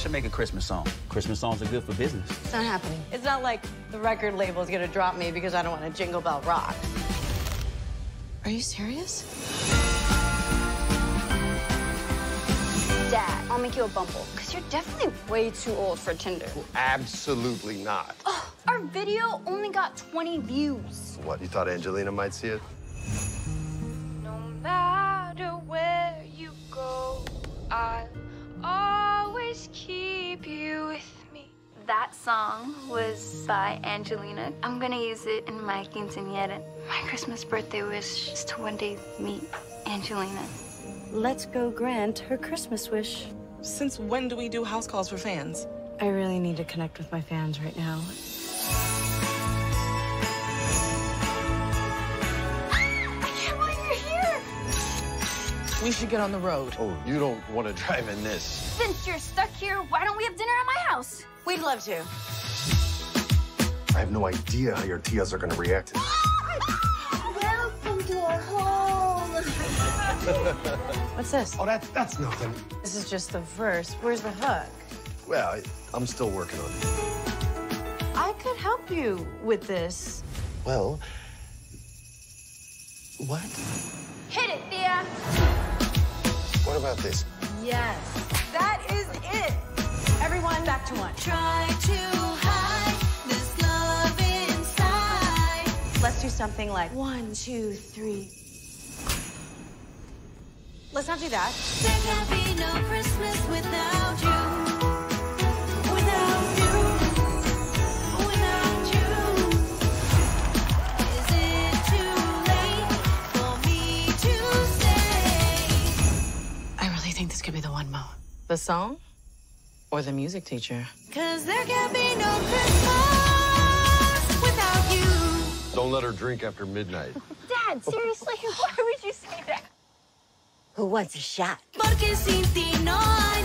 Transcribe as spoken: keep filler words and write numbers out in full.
should make a Christmas song. Christmas songs are good for business. It's not happening. It's not like the record label is gonna drop me because I don't want to Jingle Bell Rock. Are you serious? Dad, I'll make you a bumble, because you're definitely way too old for Tinder. Well, absolutely not. Oh, our video only got twenty views. What, you thought Angelina might see it? No matter where you go, I'll always keep you with me. That song was by Angelina. I'm gonna use it in my quinceañera. My Christmas birthday wish is to one day meet Angelina. Let's go grant her Christmas wish. Since when do we do house calls for fans? I really need to connect with my fans right now. I can't believe you're here! We should get on the road. Oh, you don't want to drive in this. Since you're stuck here, why don't we have dinner at my house? We'd love to. I have no idea how your tias are going to react to this. Welcome to our home. What's this? Oh, that, that's nothing. This is just the verse. Where's the hook? Well, I, I'm still working on it. I could help you with this. Well, what? Hit it, Thea. What about this? Yes. That is it. Everyone, back to one. Try to hide this love inside. Let's do something like one, two, three. Let's not do that. There can be no Christmas without you. Without you. Without you. Is it too late for me to stay? I really think this could be the one, Mo. The song or the music teacher? Cause there can be no Christmas without you. Don't let her drink after midnight. Dad, seriously, why would you say that? Who wants a shot? Porque sin ti no hay